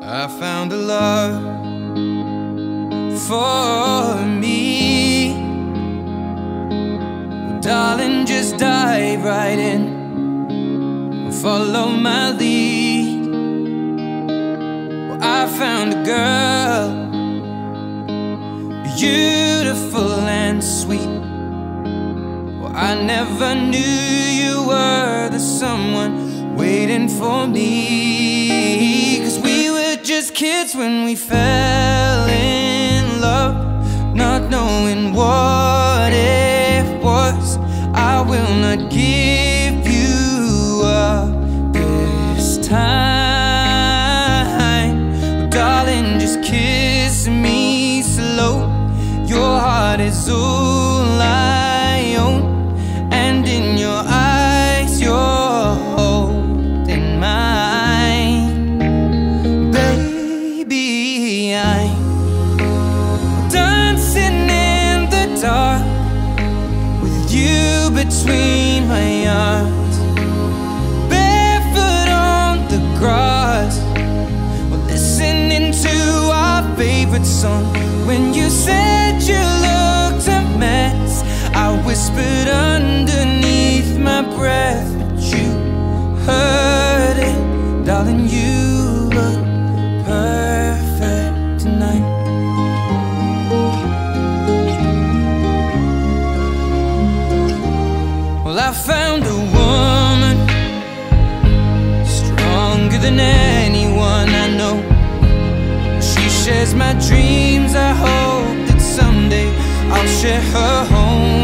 I found a love for me. Well, darling, just dive right in, follow my lead. Well, I found a girl, beautiful and sweet. Well, I never knew you were the someone waiting for me. 'Cause we were just kids when we fell in love, not knowing what it was. I will not give you up this time. Darling, just kiss me slow. Your heart is all I own, and in your eyes you're holding mine. Baby, I'm dancing in the dark with you between my arms, barefoot on the grass. We're listening to our favorite song. When you said you looked a mess, I whispered underneath my breath, but you heard it. Darling, you look perfect tonight. Well, I found a woman stronger than anyone I know. She shares my dreams. I hope that someday I'll share her home.